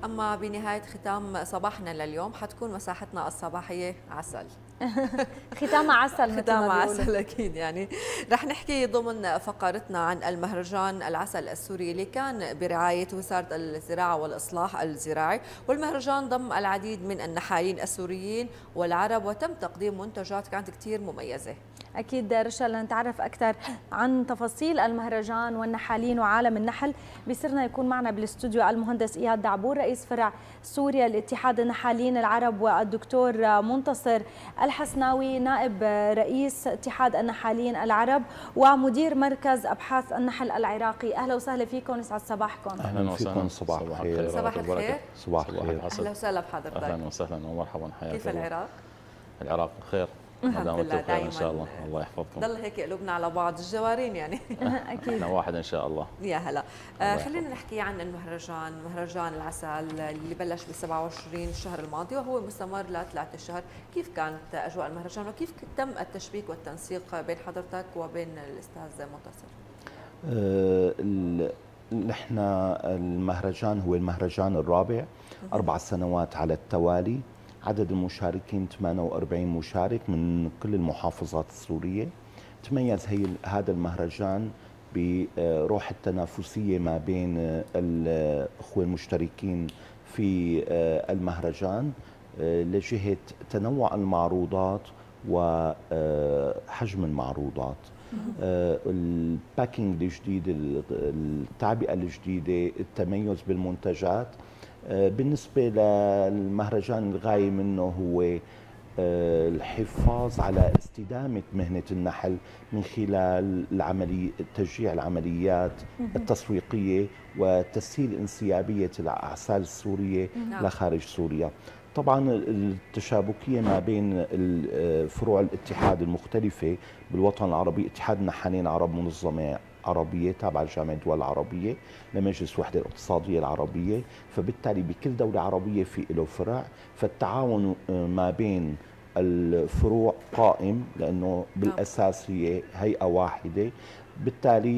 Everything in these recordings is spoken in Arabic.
أما بنهاية ختام صباحنا لليوم حتكون مساحتنا الصباحية عسل. ختام عسل مثل ختام ما بيقولوا. عسل أكيد. يعني رح نحكي ضمن فقرتنا عن المهرجان العسل السوري اللي كان برعاية وزارة الزراعة والإصلاح الزراعي، والمهرجان ضم العديد من النحالين السوريين والعرب وتم تقديم منتجات كانت كتير مميزة. أكيد رشا، لنتعرف أكثر عن تفاصيل المهرجان والنحالين وعالم النحل بيصيرنا يكون معنا بالاستوديو المهندس إياد دعبور رئيس فرع سوريا لاتحاد النحالين العرب، والدكتور منتصر الحسناوي نائب رئيس اتحاد النحالين العرب ومدير مركز أبحاث النحل العراقي. أهلا وسهلا فيكم، يسعد صباحكم. أهلا وسهلا. صباح الخير. صباح الخير. صباح الخير. أهلا وسهلا بحضرتك. أهلا وسهلا ومرحبا، حياك كيف الله. العراق؟ العراق بخير. الحمد لله دائما ان شاء الله. الله يحفظكم. ضل هيك قلوبنا على بعض الجوارين يعني. اكيد احنا واحد ان شاء الله. يا هلا. خلينا نحكي عن المهرجان، مهرجان العسل اللي بلش ب 27 الشهر الماضي وهو مستمر ل3 اشهر. كيف كانت اجواء المهرجان وكيف تم التشبيك والتنسيق بين حضرتك وبين الاستاذ منتصر؟ نحن المهرجان هو المهرجان الرابع 4 سنوات على التوالي. عدد المشاركين 48 مشارك من كل المحافظات السورية. تميز هذا المهرجان بروح التنافسية ما بين الأخوة المشتركين في المهرجان لجهة تنوع المعروضات وحجم المعروضات. الباكينج الجديد، التعبئة الجديدة، التميز بالمنتجات. بالنسبة للمهرجان الغاية منه هو الحفاظ على استدامة مهنة النحل من خلال تشجيع العمليات التسويقية وتسهيل انسيابية الأعسال السورية لخارج سوريا. طبعا التشابكية ما بين فروع الاتحاد المختلفة بالوطن العربي، اتحاد النحالين العرب منظمة عربية تابعة لجامعة الدول العربية لمجلس الوحدة الاقتصادية العربية، فبالتالي بكل دولة عربية في له فرع، فالتعاون ما بين الفروع قائم لأنه بالأساس هي هيئة واحدة. بالتالي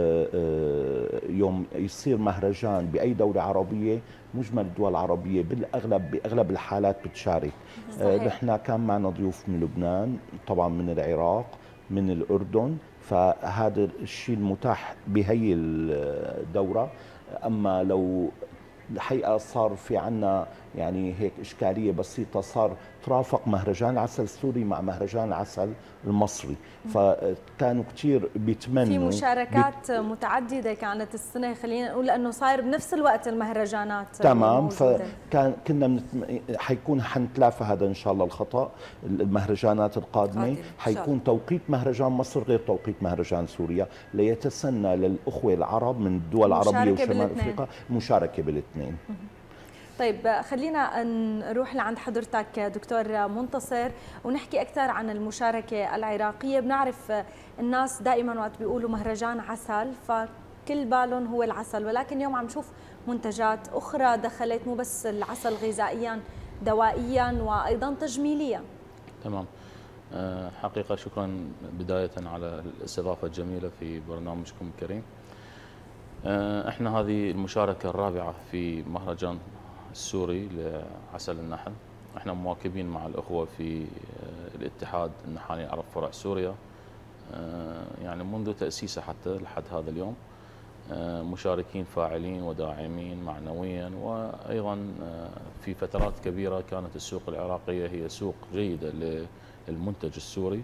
يوم يصير مهرجان بأي دولة عربية مجمل الدول العربية بأغلب الحالات بتشارك. نحن كان معنا ضيوف من لبنان، طبعا من العراق، من الأردن، فهذا الشيء المتاح بهي الدورة. أما لو الحقيقة صار في عنا يعني هيك إشكالية بسيطة، صار ترافق مهرجان العسل السوري مع مهرجان العسل المصري، فكانوا كثير بيتمنوا في مشاركات متعددة كانت السنة، خلينا نقول أنه صاير بنفس الوقت المهرجانات تمام. فكان حيكون حنتلافى هذا إن شاء الله الخطأ. المهرجانات القادمة حيكون توقيت مهرجان مصر غير توقيت مهرجان سوريا، ليتسنى للأخوة العرب من الدول العربية وشمال أفريقيا مشاركة بالاثنين. طيب خلينا نروح لعند حضرتك دكتور منتصر ونحكي أكثر عن المشاركة العراقية. بنعرف الناس دائما وقت بيقولوا مهرجان عسل فكل بالهم هو العسل، ولكن اليوم عم نشوف منتجات أخرى دخلت، مو بس العسل، غذائيا، دوائيا، وأيضا تجميليا. تمام. حقيقة شكرا بداية على الاستضافة الجميلة في برنامجكم الكريم. احنا هذه المشاركة الرابعة في مهرجان السوري لعسل النحل. احنا مواكبين مع الاخوه في الاتحاد النحالين العرب فرع سوريا يعني منذ تاسيسه حتى لحد هذا اليوم، مشاركين فاعلين وداعمين معنويا، وايضا في فترات كبيره كانت السوق العراقيه هي سوق جيده للمنتج السوري.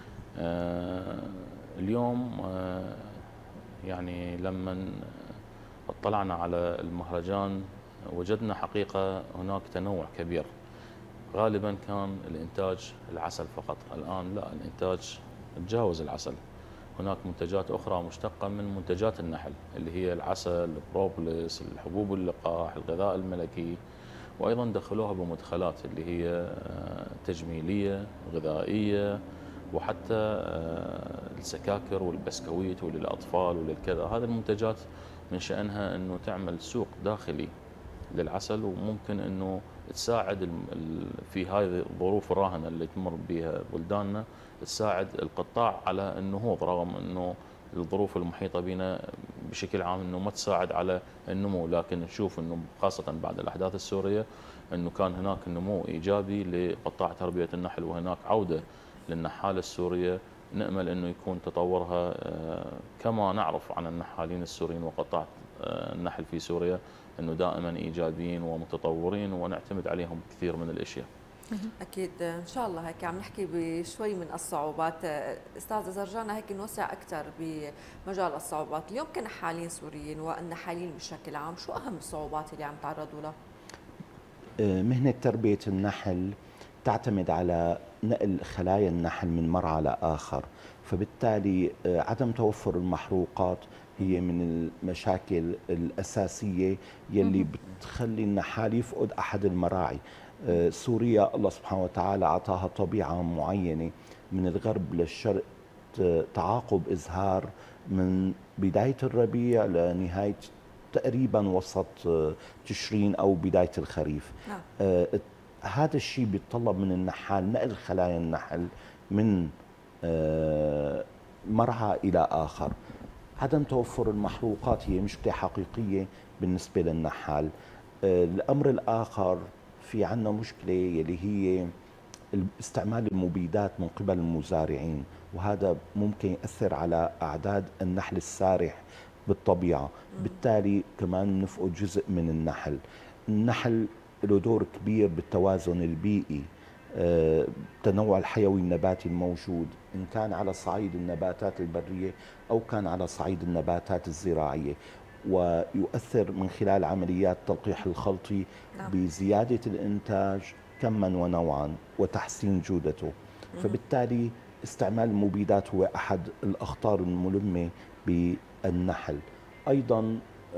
اليوم يعني لما اطلعنا على المهرجان وجدنا حقيقة هناك تنوع كبير. غالبا كان الإنتاج العسل فقط، الآن لا، الإنتاج تجاوز العسل. هناك منتجات أخرى مشتقة من منتجات النحل اللي هي العسل، البروبلس، الحبوب اللقاح، الغذاء الملكي، وأيضا دخلوها بمدخلات اللي هي تجميلية، غذائية، وحتى السكاكر والبسكويت وللأطفال وللكذا. هذه المنتجات من شأنها أنه تعمل سوق داخلي للعسل، وممكن أنه تساعد في هذه الظروف الراهنة اللي تمر بها بلداننا، تساعد القطاع على أنه هو برغم أنه الظروف المحيطة بنا بشكل عام انه ما تساعد على النمو، لكن نشوف انه خاصه بعد الاحداث السوريه انه كان هناك نمو ايجابي لقطاع تربيه النحل، وهناك عوده للنحاله السوريه. نامل انه يكون تطورها كما نعرف عن النحالين السوريين وقطاع النحل في سوريا انه دائما ايجابيين ومتطورين، ونعتمد عليهم كثير من الاشياء. اكيد ان شاء الله. هيك عم نحكي بشوي من الصعوبات، استاذ اذا رجعنا هيك نوسع اكثر بمجال الصعوبات اليوم كنحالين سوريين والنحالين بشكل عام، شو اهم الصعوبات اللي عم تعرضوا لها؟ مهنه تربيه النحل تعتمد على نقل خلايا النحل من مرعى لاخر، فبالتالي عدم توفر المحروقات هي من المشاكل الاساسيه يلي بتخلي النحال يفقد احد المراعي. سوريا الله سبحانه وتعالى أعطاها طبيعة معينة من الغرب للشرق، تعاقب إزهار من بداية الربيع لنهاية تقريبا وسط تشرين أو بداية الخريف. هذا الشيء بيتطلب من النحال نقل خلايا النحل من مرعى إلى آخر. عدم توفر المحروقات هي مشكلة حقيقية بالنسبة للنحال. الأمر الآخر، في عنا مشكلة يلي هي استعمال المبيدات من قبل المزارعين، وهذا ممكن يأثر على أعداد النحل السارح بالطبيعة. بالتالي كمان نفقد جزء من النحل. النحل له دور كبير بالتوازن البيئي، التنوع الحيوي النباتي الموجود، إن كان على صعيد النباتات البرية أو كان على صعيد النباتات الزراعية، ويؤثر من خلال عمليات التلقيح الخلطي بزيادة الإنتاج كما ونوعا وتحسين جودته. فبالتالي استعمال المبيدات هو أحد الأخطار الملمة بالنحل. أيضا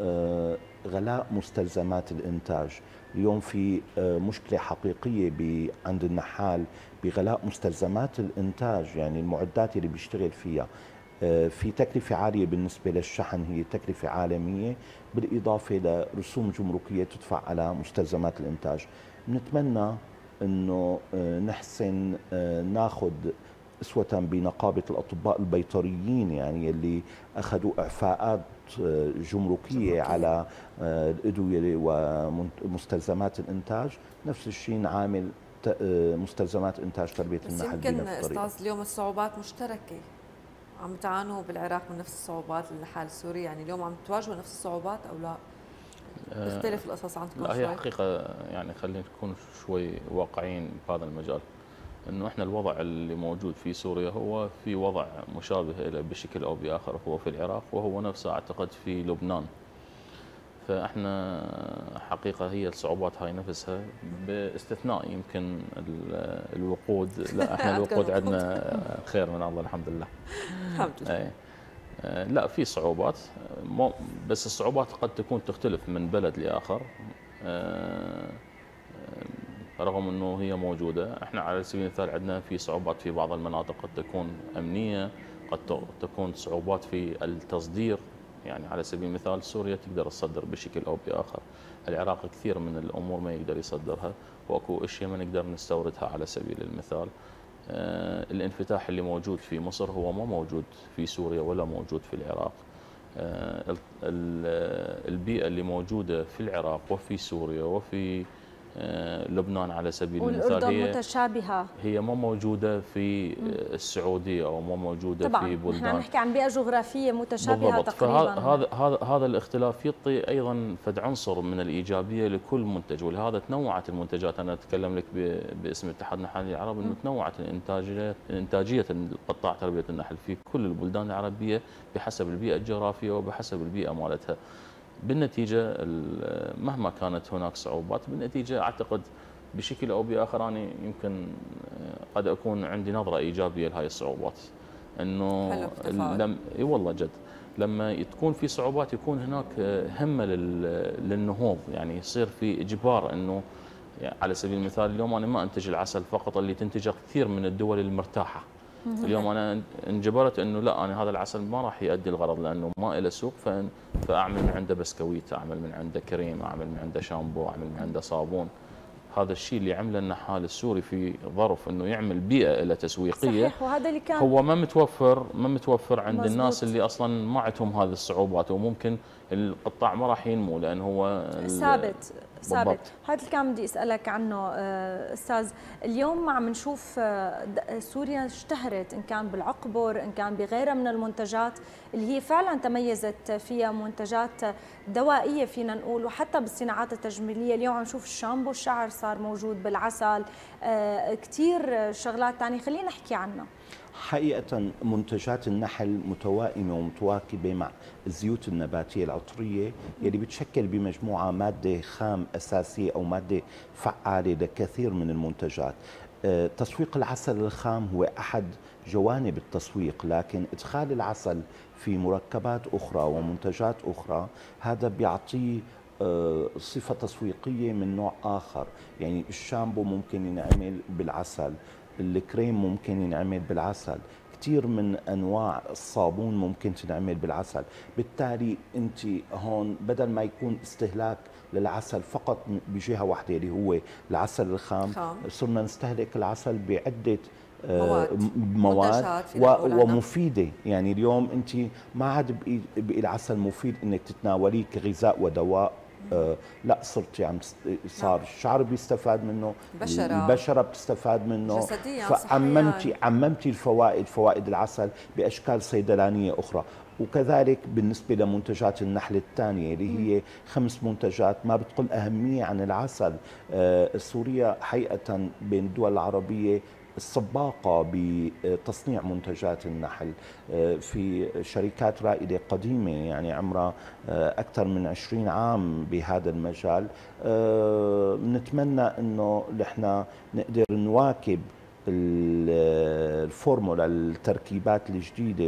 غلاء مستلزمات الإنتاج. اليوم في مشكلة حقيقية عند النحال بغلاء مستلزمات الإنتاج، يعني المعدات اللي بيشتغل فيها. في تكلفة عالية بالنسبة للشحن، هي تكلفة عالمية، بالإضافة لرسوم جمركية تدفع على مستلزمات الإنتاج. نتمنى أنه نحسن ناخذ أسوة بنقابة الأطباء البيطريين، يعني اللي أخذوا إعفاءات جمركية على الأدوية ومستلزمات الإنتاج. نفس الشيء نعامل مستلزمات إنتاج تربية النحل بنفس الطريقة. يمكن أستاذ اليوم الصعوبات مشتركة، عم تعانوا بالعراق من نفس الصعوبات النحال السوري، يعني اليوم عم تواجهوا نفس الصعوبات أو لا؟ تختلف القصص عندكم؟ لا، هي حقيقة يعني خلينا نكون شوي واقعيين بهذا المجال، انه احنا الوضع اللي موجود في سوريا هو في وضع مشابه له بشكل او باخر هو في العراق، وهو نفسه اعتقد في لبنان. فاحنا حقيقة هي الصعوبات هاي نفسها، باستثناء يمكن الوقود. لا احنا الوقود عندنا خير من الله الحمد لله. الحمد لله. لا في صعوبات، بس الصعوبات قد تكون تختلف من بلد لآخر، رغم أنه هي موجودة. احنا على سبيل المثال عندنا في صعوبات في بعض المناطق قد تكون أمنية، قد تكون صعوبات في التصدير. يعني على سبيل المثال سوريا تقدر تصدر بشكل أو بآخر، العراق كثير من الأمور ما يقدر يصدرها، وأكو أشياء ما نقدر نستوردها على سبيل المثال. الانفتاح اللي موجود في مصر هو ما موجود في سوريا ولا موجود في العراق. البيئة اللي موجودة في العراق وفي سوريا وفي لبنان على سبيل المثال والأردن متشابهة، هي ما موجودة في السعودية أو ما موجودة طبعاً في بلدان. نحن نحكي عن بيئة جغرافية متشابهة بالضبط. تقريبا. هذا الاختلاف يعطي أيضا فد عنصر من الإيجابية لكل منتج، ولهذا تنوعت المنتجات. أنا أتكلم لك باسم اتحاد النحال العرب أنه تنوعت إنتاجية قطاع تربية النحل في كل البلدان العربية بحسب البيئة الجغرافية وبحسب البيئة مالتها. بالنتيجة مهما كانت هناك صعوبات، بالنتيجة أعتقد بشكل أو بآخر أنا يمكن قد أكون عندي نظرة إيجابية لهذه الصعوبات، أنه اي والله جد لما تكون في صعوبات يكون هناك همة للنهوض، يعني يصير في إجبار. أنه يعني على سبيل المثال اليوم أنا ما أنتج العسل فقط اللي تنتجه كثير من الدول المرتاحة. اليوم أنا انجبرت أنه لا، أنا هذا العسل ما راح يؤدي الغرض لأنه ما له سوق، فأعمل من عنده بسكويت، أعمل من عنده كريم، أعمل من عنده شامبو، أعمل من عنده صابون. هذا الشيء اللي عمله النحال السوري في ظرف انه يعمل بيئه له تسويقيه، صحيح، وهذا اللي كان هو ما متوفر عند مزبوط. الناس اللي اصلا ما عندهم هذه الصعوبات، وممكن القطاع ما راح ينمو لان هو ثابت. بالضبط. هذا اللي كان بدي اسالك عنه استاذ. اليوم عم نشوف سوريا اشتهرت ان كان بالعقبر ان كان بغيرها من المنتجات اللي هي فعلا تميزت فيها، منتجات دوائيه فينا نقول، وحتى بالصناعات التجميليه. اليوم عم نشوف الشامبو الشعر صار موجود، بالعسل، كثير شغلات ثانيه، خلينا نحكي عنها. حقيقة منتجات النحل متوائمة ومتواكبة مع الزيوت النباتية العطرية يلي بتشكل بمجموعة مادة خام أساسية أو مادة فعالة لكثير من المنتجات. تسويق العسل الخام هو أحد جوانب التسويق، لكن إدخال العسل في مركبات أخرى ومنتجات أخرى هذا بيعطيه صفة تسويقية من نوع آخر. يعني الشامبو ممكن ينعمل بالعسل، الكريم ممكن ينعمل بالعسل، كثير من انواع الصابون ممكن تنعمل بالعسل. بالتالي انت هون بدل ما يكون استهلاك للعسل فقط بجهه واحده اللي هو العسل الخام، صرنا نستهلك العسل بعده مواد ومفيده. يعني اليوم انت ما عاد بقي العسل مفيد انك تتناوليه كغذاء ودواء، لا صرتي صار الشعر بيستفاد منه، البشرة بتستفاد منه، فعممتي الفوائد، فوائد العسل بأشكال صيدلانية أخرى. وكذلك بالنسبة لمنتجات النحل الثانية اللي هي 5 منتجات ما بتقل أهمية عن العسل. سوريا حقيقة بين الدول العربية السباقة بتصنيع منتجات النحل، في شركات رائدة قديمة يعني عمرها أكثر من 20 عام بهذا المجال. نتمنى أنه نحن نقدر نواكب الفورمولا، التركيبات الجديدة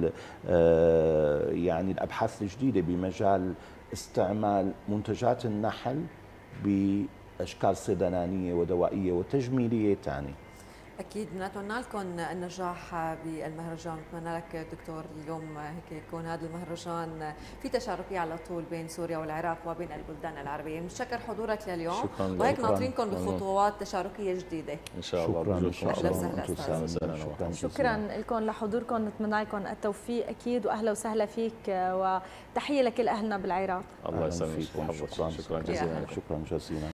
يعني الأبحاث الجديدة بمجال استعمال منتجات النحل بأشكال صيدلانية ودوائية وتجميلية ثانية. أكيد بنتمنى لكم النجاح بالمهرجان، بتمنى لك دكتور اليوم هيك يكون هذا المهرجان في تشاركية على طول بين سوريا والعراق وبين البلدان العربية. بنشكر حضورك لليوم، وهيك ناطرينكم بخطوات تشاركية جديدة إن شاء الله. إن شاء الله. شكرا لكم لحضوركم، نتمنى لكم التوفيق أكيد، وأهلا وسهلا فيك، وتحية لكل أهلنا بالعراق. الله يسلمك. شكرا جزيلا.